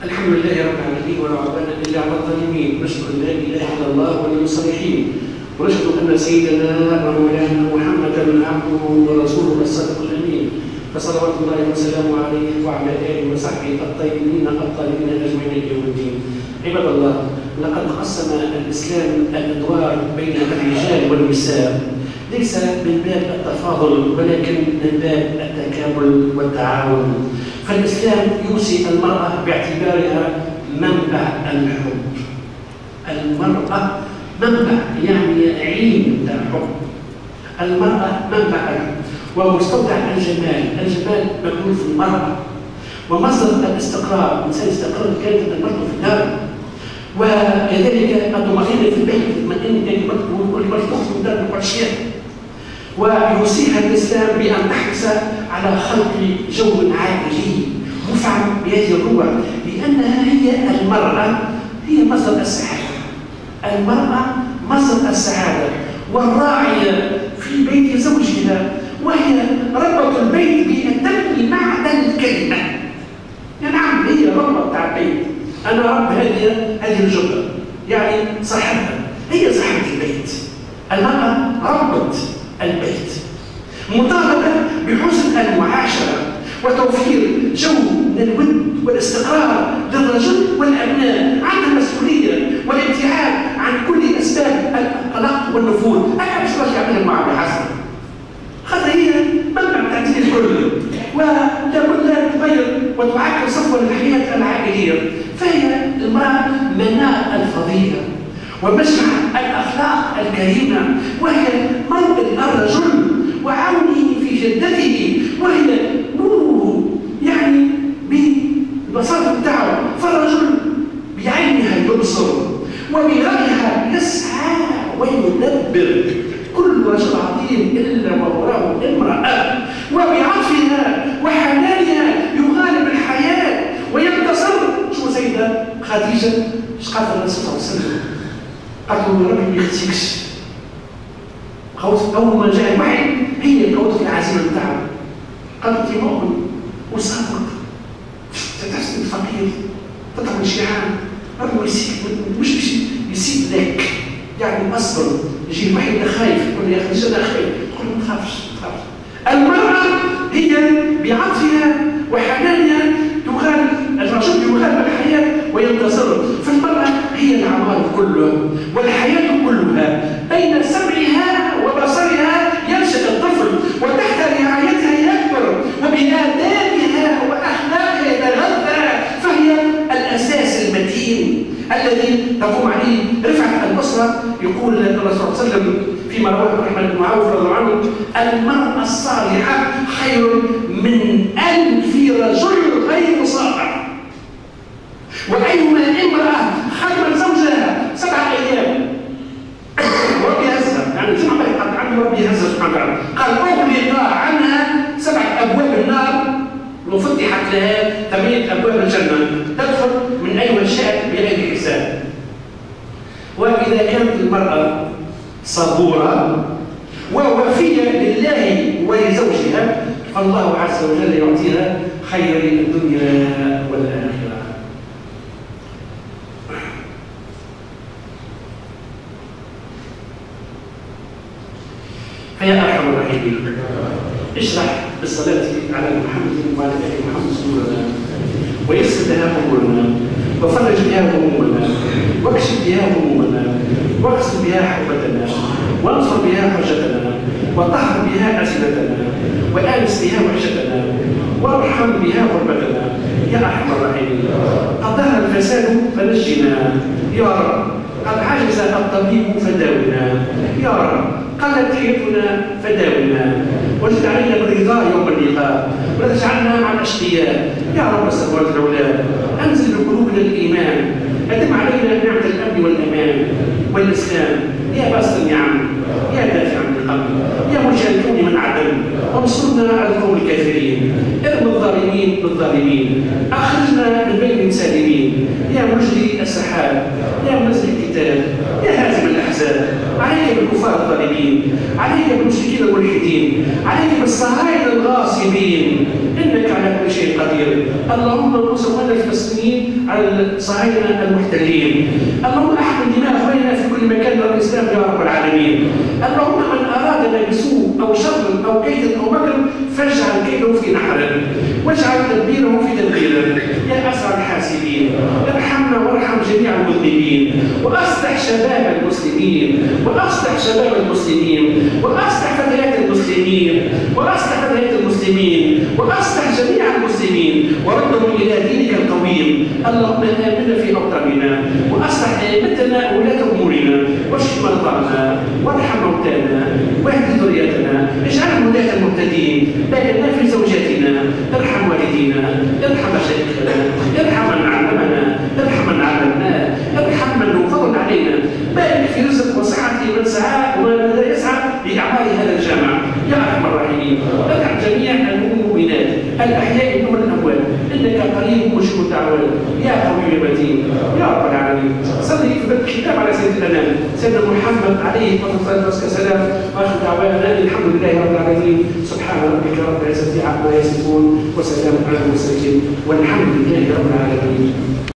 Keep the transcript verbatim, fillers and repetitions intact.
الحمد لله رب العالمين ولا عدوان الا على الظالمين، نشهد ان لا اله الا الله ولي الصالحين، ونشهد ان سيدنا ومولانا محمدا عبده ورسوله الصادق الامين، فصلوات الله وسلامه عليه وعلى اله وصحبه الطيبين الطاهرين اجمعين الى يوم الدين. عباد الله، لقد قسم الاسلام الادوار بين الرجال والنساء ليس من باب التفاضل ولكن من باب التكامل والتعاون. فالإسلام يوصي المرأة باعتبارها منبع الحب. المرأة منبع يعني عين الحب. المرأة منبع الحب ومستودع الجمال، الجمال مكنون في المرأة ومصدر الاستقرار. الإنسان يستقر كانت المرأة في الدار، وكذلك الطمأنينة في البيت، تطمئن كان المرأة تخرج من دار القرشية. ويوصيها الإسلام بأن تحرص على خلق جو عائلي مفعم بهذه الروح، لأنها هي المرأة هي مصدر السعادة. المرأة مصدر السعادة والراعية في بيت زوجها، وهي ربة البيت بأتم معنى الكلمة. يعني نعم هي ربة بتاع البيت، أنا رب هذه هذه الجملة، يعني صاحبها، هي صاحبة البيت. المرأة ربة البيت، مطالبة بحسن المعاشرة وتوفير جو من الود والاستقرار للرجل والأبناء، عندها مسؤولية والابتعاد عن كل أسباب القلق والنفور. أنا مش راح يعملها معاملة حسنة، خاطر هي منبع تعديل الكل، ولابد أن تغير وتعكر صفوة الحياة العائلية. فهي المرأة مناء الفضيلة ومجمع الأخلاق الكريمة، وهي موطن الرجل وعونه في جدته، وهي نوره يعني بالبساطة بتاعه. فالرجل بعينها يبصر وبرأيها يسعى ويدبر. كل رجل عظيم إلا ووراه امرأة، وبعطفها وحنانها يغالب الحياة وينتصر. شو سيدة خديجة اش قالت الرسول صلى الله عليه وسلم؟ قالت له ربي ما يخزيكش. أول ما جاء الوحي هي قوت العزيمة بتاعه، قالت لي مؤمن وصادق، تحسن الفقير، تطعم الشيعان، ربي يسيب مش باش يسيب لك، يعني أصبر. يجي الوحي ده خايف، يقول يا أخي أنا خايف، تقول له ما تخافش ما تخافش. المرأة هي بعطفها وحنانها تغالب الرجل، يغالب الحياة وينتصر. فالمرأة هي العمار كله والحياة كلها، بين سمعها وبصرها ينشأ الطفل، وتحت رعايتها يكبر، وبآدابها وأخلاقها يتغذى. فهي الأساس المتين الذي تقوم عليه رفعة الأسرة. يقول الرسول صلى الله عليه وسلم فيما رواه عبد الرحمن بن عوف رضي الله عنه: المرأة الصالحة خير من ألف رجل غير صالح. وأيما امرأة خدمت زوجها سبعة أيام وربي يهزها، يعني زي ما قال عنه ربي يهزها سبحانه وتعالى، قال أغلق عنها سبعة أبواب النار وفتحت لها ثمانية أبواب الجنة، تدخل من أيها شاءت بغير حساب. وإذا كانت المرأة صبورة ووفية لله ولزوجها، فالله عز وجل يعطيها خير الدنيا والآخرة. فيا أرحم الراحمين، اشرح بالصلاة على محمد وعلى آل محمد صدورنا، ويسر بها أمورنا، وفرج بها همومنا، واكشف بها همومنا، واغسل بها حوبتنا، وانصر بها حجتنا، وطهر بها ألسنتنا، وآنس بها وحشتنا، وارحم بها غربتنا يا أرحم الراحمين. قد ظهر الفساد فنجنا يا رب، قد عجز الطبيب فداونا يا رب، قلت حياتنا فداونا، واجد علينا بالرضا يوم اللقاء، ولا تجعلنا مع الاشقياء يا رب السماوات العلى. انزل بقلوبنا الايمان، ادم علينا نعمه الامن والامان والاسلام يا باسط النعم، يا دافع عن القلب، يا مرجع الكون من عدم، وانصرنا على القوم الكافرين، ارم الظالمين بالظالمين، اخرجنا من بين سالمين، يا مجري السحاب، يا منزل الكتاب، يا هازم الاحزاب. الاحزاب، عليك بالكفار الظالمين، عليك بالمشركين الملحدين، عليك بالصهاينه الغاصبين، انك على كل شيء قدير. اللهم انصر اخواننا الفلسطينيين على الصهاينه المحتلين، اللهم احقن دماء اخواننا في كل مكان من الاسلام يا رب العالمين. اللهم من ارادنا بسوء او شر او كيد او مكر فاجعل كيده في نحره واجعل تدبيره في تدبيره يا اسرع الحاسبين. ارحمنا وارحم جميع المذنبين، واصلح شباب المسلمين، واصلح شباب المسلمين، واصلح فتيات المسلمين، واصلح فتيات المسلمين، واصلح جميع المسلمين، وردهم الى دينك القويم. اللهم امنا في اوطاننا، واصلح ائمتنا وولاة امورنا، واشف مرضانا، وارحم موتانا، واهد ذريتنا، اجعلهم هداة المهتدين، بارك في زوجاتنا، ارحم والدينا، ارحم مشايخنا، ارحم من علمنا، ارحم من علمناه، ارحم من نفضل علينا، بارك في رزق وصحة من سعى ومن لا يسعى لاعمال هذا الجامع يا ارحم الراحمين. ارحم جميع المؤمنات الاحياء منهم الاموات، انك قريب مجيب الدعوات يا قوي يا متين يا رب العالمين. صلي في الختام على سيد الانام سيدنا محمد عليه الصلاه والسلام، واخر دعوانا الحمد لله رب العالمين. سبحان ربك رب العزه عما يصفون وسلام على المرسلين والحمد لله رب العالمين.